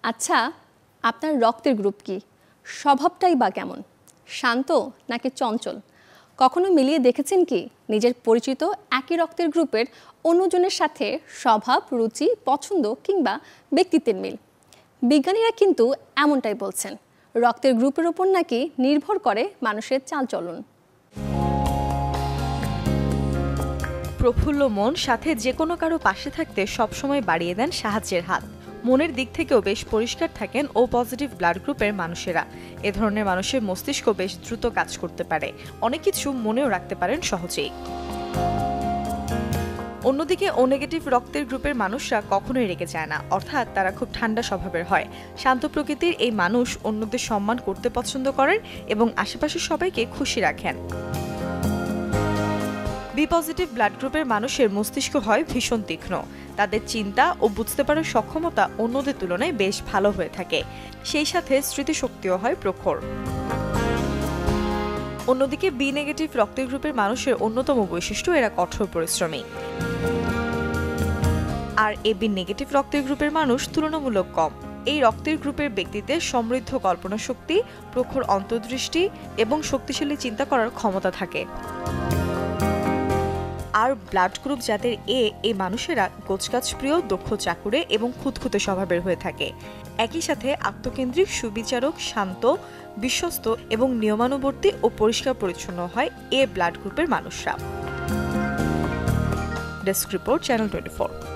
আচ্ছা, আপনার রক্তের গ্রুপ কি? স্বভাবটাই বা কেমন? শান্ত নাকি চঞ্চল? কখনো মিলিয়ে দেখেছেন কি নিজের পরিচিত একই রক্তের গ্রুপের অন্যজনের সাথে স্বভাব, রুচি, পছন্দ কিংবা ব্যক্তিত্বের মিল? বিজ্ঞানীরা কিন্তু এমনটাই বলছেন। রক্তের গ্রুপের উপর নাকি নির্ভর করে মানুষের চালচলন। প্রফুল্ল মন সাথে যে কোনো কারো পাশে থাকতে সবসময় বাড়িয়ে দেন সাহায্যের হাত। মনের দিক থেকেও বেশ পরিষ্কার থাকেন ও পজিটিভ ব্লাড গ্রুপের মানুষেরা। এ ধরনের মানুষের মস্তিষ্ক বেশ দ্রুত কাজ করতে পারে, অনেক কিছু মনেও রাখতে পারেন সহজেই। অন্যদিকে ও নেগেটিভ রক্তের গ্রুপের মানুষরা কখনোই রেগে যায় না, অর্থাৎ তারা খুব ঠান্ডা স্বভাবের হয়। শান্ত প্রকৃতির এই মানুষ অন্যদের সম্মান করতে পছন্দ করেন এবং আশেপাশের সবাইকে খুশি রাখেন। বি পজিটিভ ব্লাড গ্রুপের মানুষের মস্তিষ্ক হয় ভীষণ তীক্ষ্ণ। তাদের চিন্তা ও বুঝতে পারার সক্ষমতা অন্যদের তুলনায় বেশ ভালো হয়ে থাকে, সেই সাথে স্মৃতিশক্তিও হয় প্রখর। অন্যদিকে বি নেগেটিভ রক্তের গ্রুপের মানুষের অন্যতম বৈশিষ্ট্য এরা কঠোর পরিশ্রমী। আর এ বি নেগেটিভ রক্তের গ্রুপের মানুষ তুলনামূলক কম। এই রক্তের গ্রুপের ব্যক্তিদের সমৃদ্ধ কল্পনা শক্তি, প্রখর অন্তর্দৃষ্টি এবং শক্তিশালী চিন্তা করার ক্ষমতা থাকে। আর ব্লাড গ্রুপ যাদের এই মানুষেরা গোছগাছ প্রিয়, দক্ষ চাকুরে এবং খুঁতখুঁতে স্বভাবের হয়ে থাকে। একই সাথে আত্মকেন্দ্রিক, সুবিচারক, শান্ত, বিশ্বস্ত এবং নিয়মানুবর্তী ও পরিষ্কার পরিচ্ছন্ন হয় এ ব্লাড গ্রুপের মানুষরা। Desk report, channel 24।